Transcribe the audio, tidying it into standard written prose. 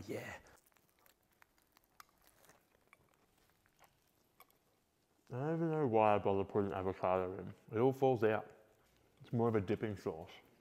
yeah. I don't even know why I bother putting avocado in. It all falls out. It's more of a dipping sauce.